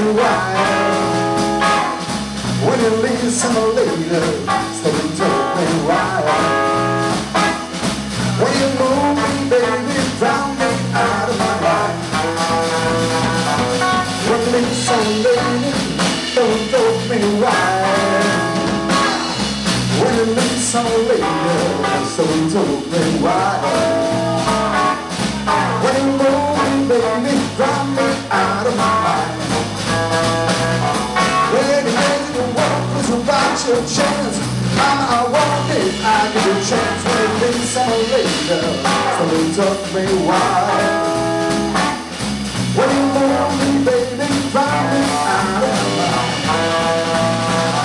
why. When you listen later, so tell me why. When you move me, baby, drown me out of my life. When you listen later, don't tell me why. When you listen later, so tell me why. When you move me, baby, drown me out of my life. When you make the walk was about your chance, Mama, I want it, I give you a chance. When you listen later, so tell me why. When you move me, baby, drown me out of my life.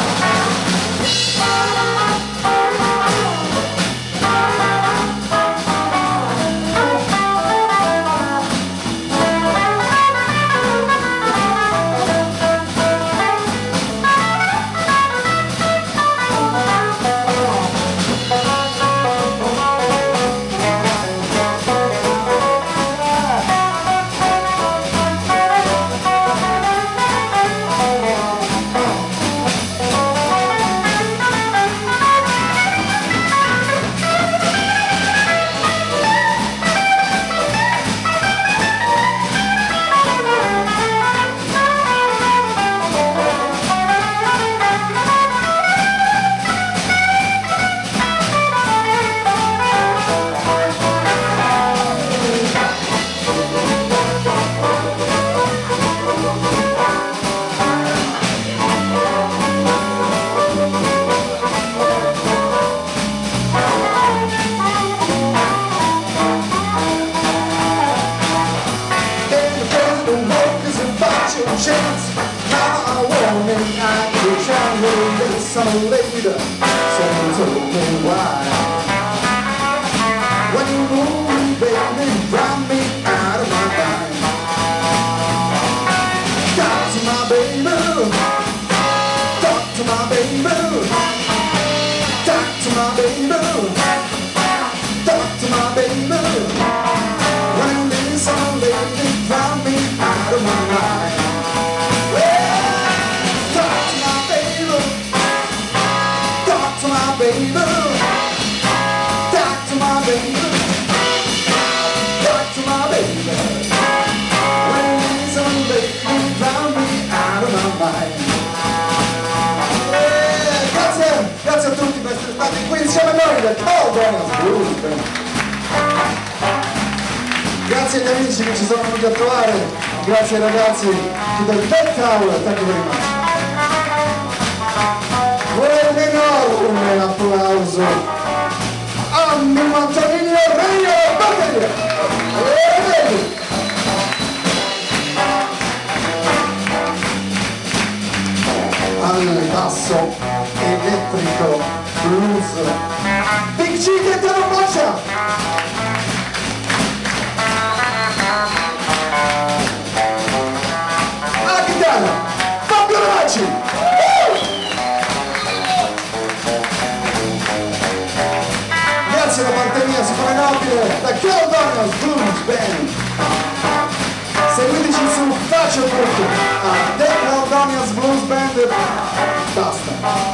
Chance. Now I want it, I can try to listen later, so tell me why. When you move me, baby, drown me out of my mind. Talk to my baby, talk to my baby, talk to my baby, talk to my baby. When you listen later, drown me out of my mind. Baby, talk to my baby, talk to my baby. When you listen, baby, drown me out of my mind. Grazie a tutti per essere stati qui insieme a noi del Paul Daniels Blues Band. Grazie agli amici che ci sono venuti a trovare, grazie ai ragazzi del Death Tower, thank you very much. Vorrei un enorme applauso a Mimmo Antonini e Regno Batteria. Al basso elettrico blues Big G che te lo boccia. Alla chitarra Fabio Ravacci. Grazie da parte mia, signore nobile, da Paul Daniels Blues Band. Seguiteci su Facebook a The Paul Daniels Blues Band. Basta.